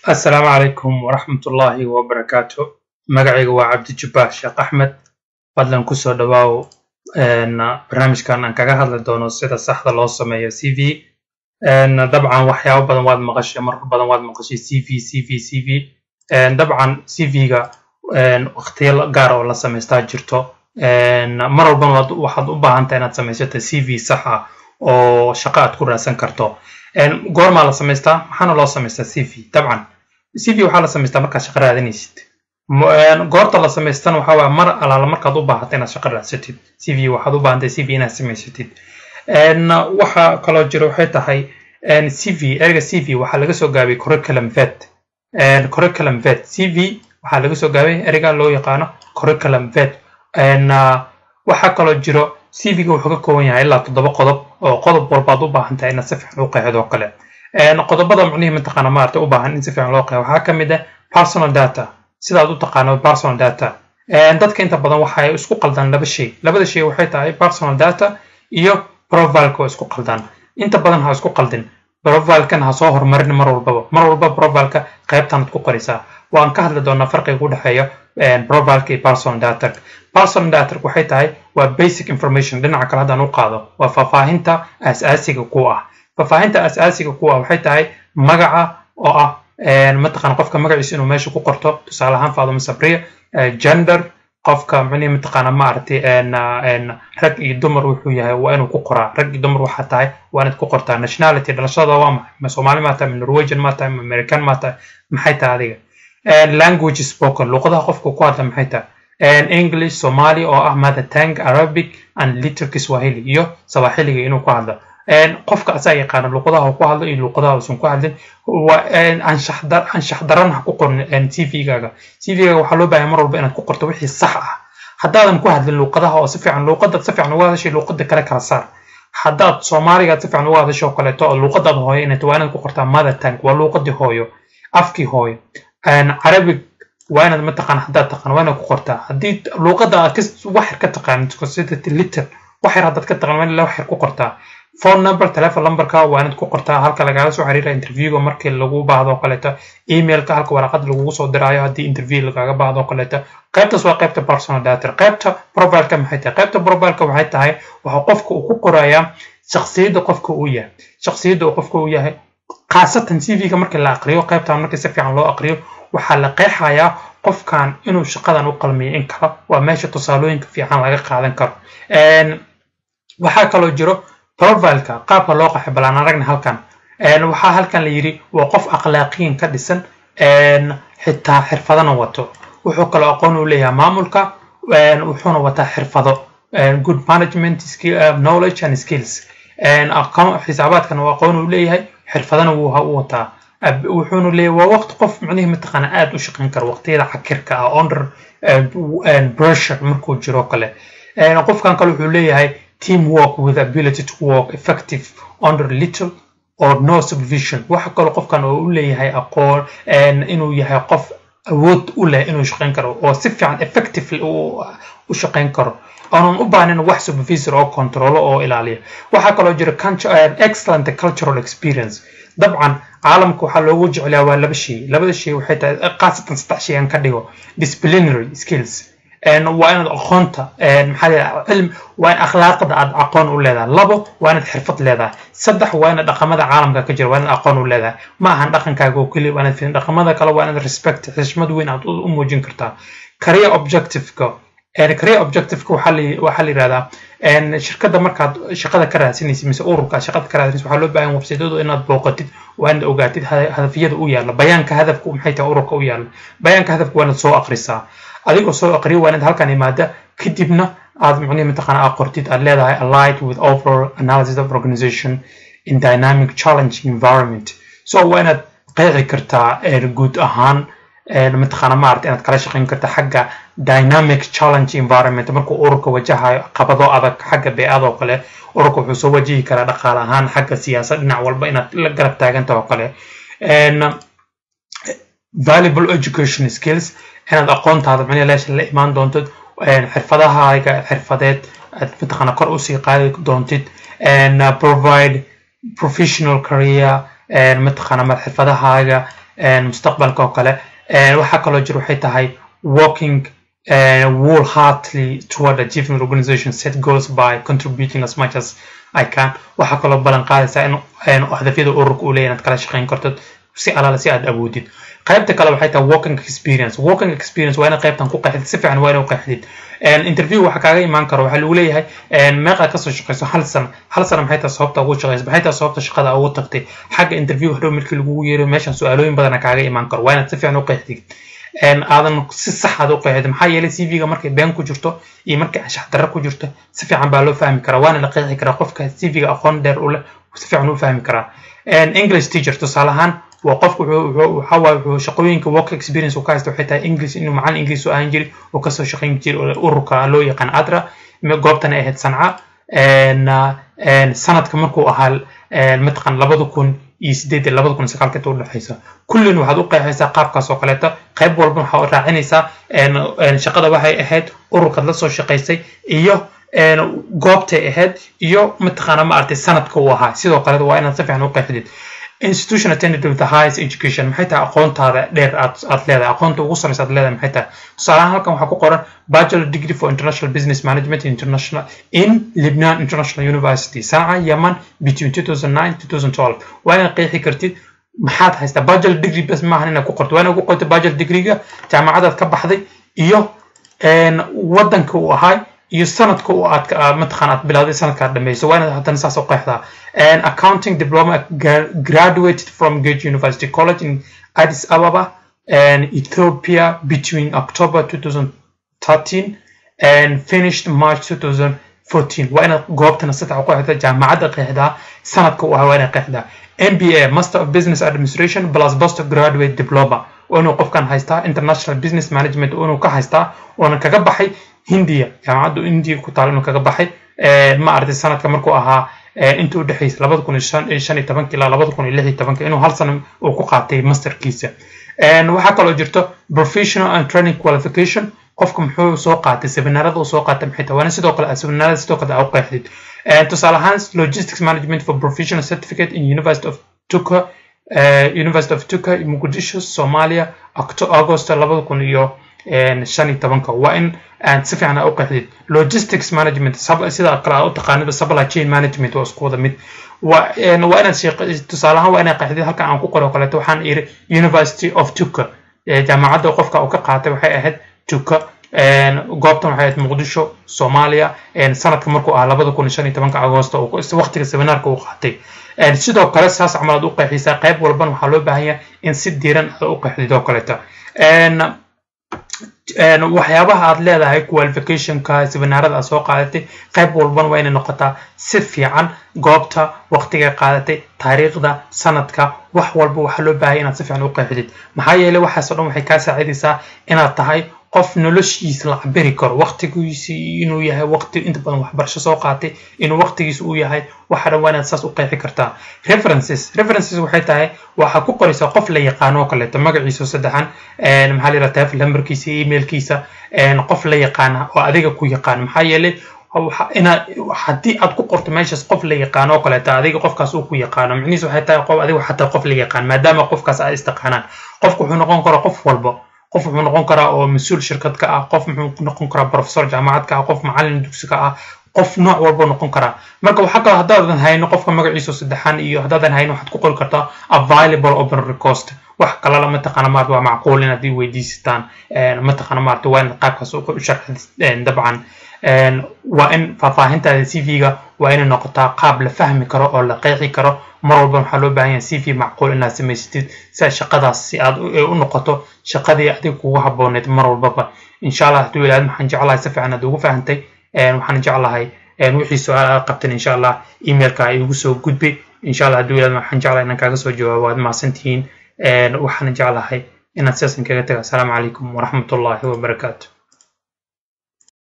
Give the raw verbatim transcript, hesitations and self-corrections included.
السلام عليكم ورحمة الله وبركاته. مقعيق وعبد الجبار شيخ أحمد. فضلا كسو دواو إن برنامج كان أن كاقهد لدونو سيدة صحة الله سمية سي في. إن طبعا وحياو بدن واد مغشي مر بدن واد مغشي سي في سي في سي في. إن طبعا سي في إن اختيار قارة ولا سميستا جرتو. إن مرة بدن واد واحد أبا أنت إنها سميستا سي في صحة أو شقاء تكون راسن كرتو. إن قورما لا سميستا محانا الله سميستا سي في. طبعا سي في waxaa la sameystaa marka shaqo raadinaysid goorta la sameystan waxa waa mar alaala markaad u baahato inaad shaqo raadsatid C V waxaad u baahantahay C V inaad sameysatid een waxa kala jiro waxay tahay een C V erga C V waxa laga soo gaabay curriculum vet een curriculum vet C V waxa laga soo gaabay erga loo yaqaano curriculum vet een waxa kala jiro C V-ga wuxuu ka kooban yahay ilaa toddoba qodob oo qodob walba aad u baahantahay inaad si fiican u qeexdo kale een qodobada macnaheedu ma taqaan ma arta u baahan in si fiican loo qeexo waxa kamid ah personal data sida aad u taqaano personal data een dadka inta badan waxa ay isku qaldaan laba shay labada shay waxay tahay personal data iyo profile ko isku qaldaan inta badan ha isku qaldin profile kan ha soo hormarin mar walba mar walba profile ka qaybtan ku qoraysa waan ka hadli doonaa farqiga u dhaxeeyo een profile ka iyo personal data personal data waxay tahay waa basic information dhinaca kale hadaan u qaado waa faahfaahinta asaasiga ku ah ففاهمت أساسية كوا وحيت هاي مجا أو آه متقن قفك مجا يصير ماشي كو قرطة تسألهم فاضل مسافرية جندر قفك معني متقن ما أرتي إن إن رج يدمر وحويها وأنا كو قرا رج يدمر وحتى هاي وأنا كو قرطة nationality دراسة دوام مسومالي ماتا من نرويجن ماتا من أمريكان ماتا محيطة هذه language spoken لغة قفك كوات محيطة and English Somali أو آه mother tongue Arabic and little Kiswahili يو سواحيلي إنه كهذا een qofka asaa yaqaan luqadaha ku hadlo iyo luqadaha uu ku hadlin waa een anshax dar anshax daran ku qoran een C V-gaaga C V-ga waxa loo baahan mar walba inaad ku qorto wixii sax ah hadaadan ku hadlin luqadaha oo si fiican luqadda si fiican uga hadashay luqadda kale kala saar hadaad Soomaaliga si fiican uga hadasho kaleeto oo luqadda hooyo inaad waa inaad ku qortaa mother tongue waa luqadii hooyo afkii hooyo een Arabic waa inaad ma taqaan hadaad taqaan waa inaad ku qortaa hadii luqadda wax ka taqaan sida liter wax yar hadaad ka taqaan la wax ku qortaa phone number telephone number ka waa inaad ku qortaa halka laga soo xiriira interview-ga markii lagu baahdo kaleeto email ka halka warqad lagu soo diraayo hadii interview laga baahdo kaleeto qaybtaas waa qaybta personal data qaybta profile ka maxay tahay qaybta profile ka waxay tahay waxa qofka uu ku qorayaa shakhsiyadda qofka uu yahay shakhsiyadda qofka uu yahay qaasatan C V-ga markii la aqriyo qaybta markii si fiican loo aqriyo waxa la qeexayaa qofkan inuu shaqadan u qalmiyo in kala waa meesha tusaalooyinka fiican laga qaadan karo een waxa kale jiro profile ka qaabka loo qaxay balan aragna halkan een waxa halkan la yiri waa qof akhlaaqiyin ka dhisan een xitaa xirfadana wato wuxuu kala aqoon u leeyahay maamulka een wuxuuna wataa xirfado een good management skill knowledge and skills een aqoon xisaabaadkan waa aqoon u leeyahay xirfadana wuu wataa wuxuuna leeyahay waa waqti qof macnaheedu mataqana aad u shaqeyn karo waqtiyada xakirka ah under and pressure markuu jiro kale een qofkan kale wuxuu leeyahay teamwork with ability to work effective under little or no supervision waxa kale qofkan oo u leeyahay aqoon inuu yahay qof awood u leh inuu shaqeyn karo oo si fiican effectively u shaqeyn karo aanan u baahneen wax supervisor oo control oo ilaaliyo waxa kale oo jira excellent cultural experience dabcan caalamku waxa loogu jeclaa waa laba shay labada shay waxay tahay qaasatan saddex shay aan ka dhigo disciplinary skills een waa inaad aqoonta een maxaa cilmi waa in akhlaaqda aad aqoon u leedahay labo waa inaad xirfad leedahay saddex waa inaad dhaqamada caalamka ka jira waa inaad aqoon u leedahay ma ahan dhaqankaaga oo kaliya waa inaad fiin dhaqamada kale waa inaad respect xishmad weyn aad u muujin kartaa career objective ka een career objective ka waxa la waxa la yiraahdaa een shirkadda markaad shaqada ka raadsanaysid mise ururka shaqada ka raadsanaysid waxa loo baahan website-dooda inaad booqatid waa inaad ogaatid hadafyada u yaala bayaanka hadafku maxay tahay ururka u yaala bayaanka hadafku waa inaad soo akhrisaa adigoo soo aqriyo waa inaad halkan imaada kadibna aad macnaheedu mataqana aad qortid aad leedahay aligned with overall analysis of organization in dynamic challenging environment so waa inaad qeexi kartaa ee guud ahaan ee mataqana maarta inaad kala shaqeyn kartaa xagga dynamic challenge environment markuu ururka wajahayo qabado adag xagga beecada oo kale ururka wuxuu soo wajihi karaa dhaqaale ahaan xagga siyaasadda dhinac walba inaad la garab taaganto oo kale een valuable education skills inaad aqoontaada macnaheedu leeyahay la imaan doonto een xirfadahaaga xirfadeed aad mataqana kor u sii qaadi doontid and provide professional career and mataqana xirfadahaaga mustaqbalka oo kale waxa kale jir waxay tahay working wholeheartedly toward achieving the organization set goals by contributing as much as I can waxa kale balan qaadaysa in hadafyada ururka uu leeyahay inaad kala shaqeyn karto si alaala si aad awoodid qaybta kale waxay tahay working experience working experience waa inaad qaybtan ku qeexdid si fiican waa inaad u qeexdid interview waxa kaaga imaan karo waxa lagu leeyahay meeqa ka soo shaqeyso hal sano hal sano maxay tahay sababta ugu shaqeyso maxay tahay sababta shaqada ugu tagtay xagga interview hadhow markii lagu yeero meeshan su'aalooyin badan kaaga imaan karo waa inaad si fiican u qeexdid aadan si sax ah u qeexid maxaa yeelay C V ga markay been ku jirto iyo markay anshax darro ku jirto si fiican baa loo fahmi karaa waana la qeexi karaa qofka C V ga aqoon dheer u leh si fiican u fahmi karaa English teacher tusaale ahaan waa qofku waxa waa wuxuu shaqooyinka work experience uu ka haysto waxay tahay English inuu macallin English oo aan jirin oo ka soo shaqeyn jiray ururka loo yaqaan Adra goobtan ay ahayd Sanca een sanadka markuu ahaa mataqan labada kun iyo sideed iyo labada kun iyo sagaal ka u dhaxaysa kullin waxaad u qeexaysaa qaabkaas oo kaleeto qayb walba waxa uu raacinaysaa een shaqada waxay ahayd ururka la soo shaqeysay iyo een goobtay ahayd iyo mataqana ma artay sanadka uu ahaa sidoo kale waa inaad si fiican u qeexdid institution attended with the highest education maxay tahay aqoontaada dheer aad aad leedahay aqoonta ugu sareysa aad leedahay maxay tahay tusaalahan halkan waxaa ku qoran bachelor degree for international business management international in Lebanon International University Sanaa Yemen between two thousand nine to two thousand twelve waa inaad qeexi kartid maxaad haystaa bachelor degree bas ma ahan inaad ku qorto waa inaad ku qorto bachelor degree-ga jaamacadaad ka baxday iyo een wadanka uu ahaa iyo sanadka uu aad mataqaan aad bilowday sanadka dhameeyso waa inaad haddana saas u qeexdaa an accounting diploma graduated from Gate University College in Addis Ababa and Ethiopia between October two thousand thirteen and finished March two thousand fourteen waa inaad goobtana saddex u qeexdaa jaamacadda qeexdaa sanadka uu ahaa waa inaad qeexdaa M B A Master of Business Administration plus Postgraduate Diploma oo qofkan haystaa International Business Management oo ka haystaa oo kaga baxay Hindiya jaamacadda Hindiya ku taal inuu kaga baxay ma arday sanadka markuu ahaa inta u dhaxaysay labada kun iyo shan iyo toban ilaa labada kun iyo lix iyo toban inuu hal sano uu ku qaatay masterkiisa een waxa kale oo jirto professional and training qualification qofku muxuu soo qaatay seminaarada uu soo qaatay maxay tahay sidoo kale seminaarada sidoo kale ay u qeexdid een tusaale ahaan logistics management for professional certificate in University of Tuka University of Tuka in Mogadishu Somalia August labada kun iyo shan iyo toban waa in aan si fiican u qeexdid logistics management sida kala u taqaanida supply chain management oo isku wada mid waa in waa inaad shaqo tusaale ahaan waa inaad qeexdid halka aan ku qoro kaleeto waxaan iri University of Tuka jaamacadda qofka uu ka qaatay waxay ahayd Tuka goobtan waxay ahayd Mogadishu Somalia sanadka markuu ahaa labada kun iyo shan iyo toban August oo waqtiga seminaarka uu qaatay sidoo kale saas camal u qeexaysaa qayb walba waxa loo baahan yahay in si diiran u qeexdid oo kaleeto een waxyaabaha aad leedahay qualification ka seminaarada aad soo qaadatay qayb walba waa inay noqotaa si fiican goobta waqtiga qaadatay taariikhda sanadka wax walba waxa loo baahan inaad si fiican u qeexdid maxaa yeelay waxaas oo dhan waxay ka saacidaysaa inaad tahay qof noloshiisa la cabiri karo waqtigiisa inuu yahay waqti inta badan waxbarasho soo qaatay inuu waqtigiisa uu yahay waxa dhan waa inaad saas u qeexi kartaa references references waxay tahay waxa ku qoraysaa qof la yaqaan oo kale magaciisa saddexan een maxaa la yiraahdaa telephone numberkiisa emailkiisa een qof la yaqaan oo adiga ku yaqaan maxaa yeelay ina hadii aad ku qorto meeshaas qof la yaqaan oo kale adiga qofkaas uu ku yaqaan macnihiisu waxay tahay qof adiga xataa qof la yaqaan maadaama qofkaas ay istaqaanaan qofku wuxuu noqon karaa qof walba qof wuxuu noqon karaa oo mas'uul shirkad ka ah qof wuxuu noqon karaa professor jaamacad ka ah qof macallin dugsi ka ah qof nooc walba noqon karaa marka waxa kale hadaadan hayno qofka magaciisa saddexan iyo hadaadan hayno waxaad ku qori kartaa available open request wax kala lama taqana maad waa macquul in aad weydiistaan een ma taqana maad waa in qaabkaas u sharxid dabcan een waa in faahfaahinta C V-ga waa in noqotaa qaab la fahmi karo oo la qeexi karo mar walba waxa loo baahan yahay C V macquul inaad samaysatid si shaqadaas si aad u noqoto shaqadii adiga kugu habooneed mar walba insha Allah haduu ilaahay maxaan jeclahay si fiican aad ugu fahantay een waxaan jeclahay een wixii su'aal qabtan insha Allah emailka ay ugu soo gudbi insha Allah haduu ilaahay maxaan jeclahay inaan kaaga soo jawaabo waad maasantiin een waxaan jeclahay inaad saasan kaga tago assalamu alaykum wa rahmatullahi wa barakatuh